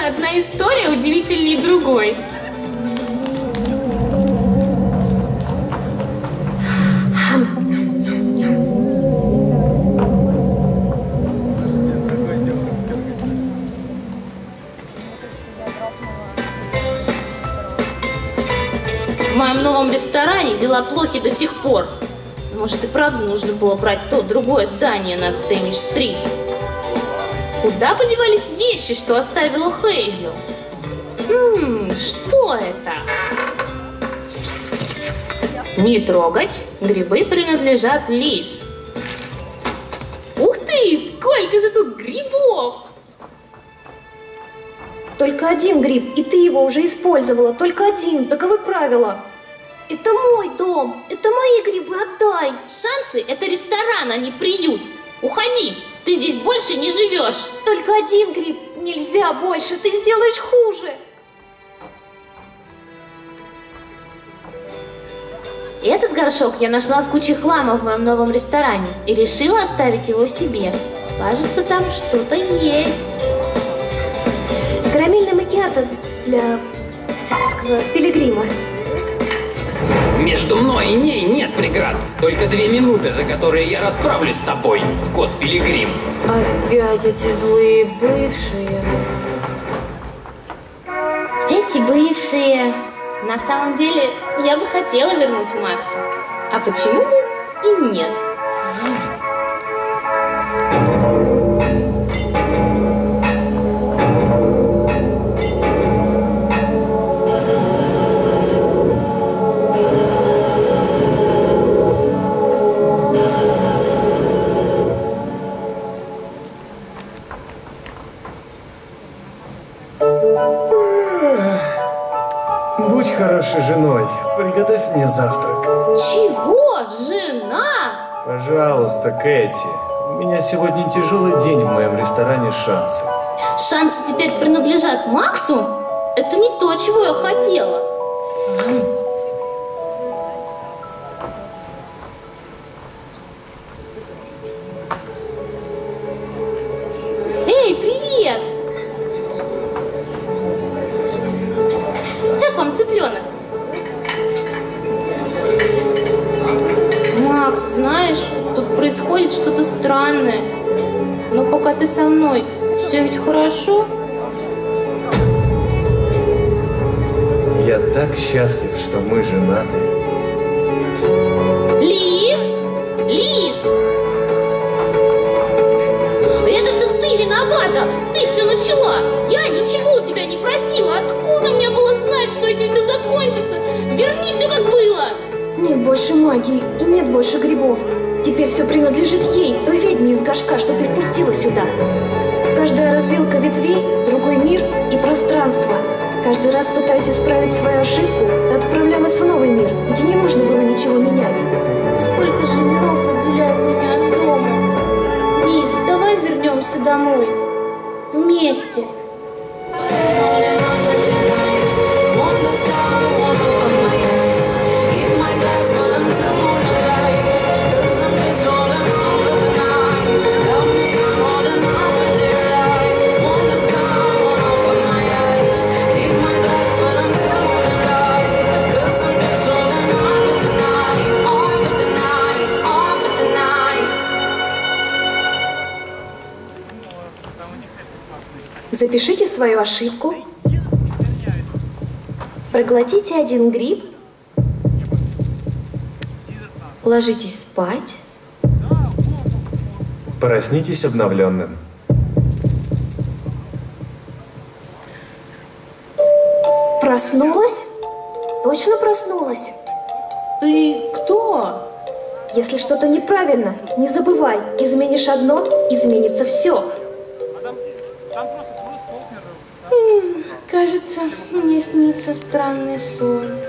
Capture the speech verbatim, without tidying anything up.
Одна история удивительнее другой. В моем новом ресторане дела плохи до сих пор. Может, и правда нужно было брать то другое здание на Тэмиш-стрит? Куда подевались вещи, что оставила Хейзел? Хм, что это? Не трогать. Грибы принадлежат Лиз. Ух ты, сколько же тут грибов! Только один гриб, и ты его уже использовала. Только один, таковы правила. Это мой дом, это мои грибы, отдай. Шансы — это ресторан, а не приют. Уходи, ты здесь больше не живешь. Только один гриб, нельзя больше, ты сделаешь хуже. Этот горшок я нашла в куче хлама в моем новом ресторане и решила оставить его себе. Кажется, там что-то есть. Карамельный макиато для адского пилигрима. Между мной и ней нет преград. Только две минуты, за которые я расправлюсь с тобой, Скотт Пилигрим. Опять эти злые бывшие. Эти бывшие. На самом деле, я бы хотела вернуть Макса. А почему бы и нет? Будь хорошей женой, приготовь мне завтрак. Чего? Жена? Пожалуйста, Кэти. У меня сегодня тяжелый день в моем ресторане «Шансы». Шансы теперь принадлежат Максу? Это не то, чего я хотела. Эй, привет! Как вам цыпленок? Макс, знаешь, тут происходит что-то странное. Но пока ты со мной, все ведь хорошо. Я так счастлив, что мы женаты. Лиз! Лиз! Это все ты виновата! Ты все начала! Я ничего у тебя не просила! Откуда мне было знать, что этим все закончится? Верни все как было! Нет больше магии и нет больше грибов. Теперь все принадлежит ей, той ведьме из горшка, что ты впустила сюда. Каждая развилка ветвей — другой мир и пространство. Каждый раз, пытаясь исправить свою ошибку, ты отправлялась в новый мир, где не нужно было ничего менять. Сколько же миров отделяет меня от дома? Лиз, давай вернемся домой. Вместе. Запишите свою ошибку. Проглотите один гриб. Ложитесь спать. Проснитесь обновленным. Проснулась? Точно проснулась? Ты кто? Если что-то неправильно, не забывай. Изменишь одно, изменится все. Кажется, мне снится странный сон.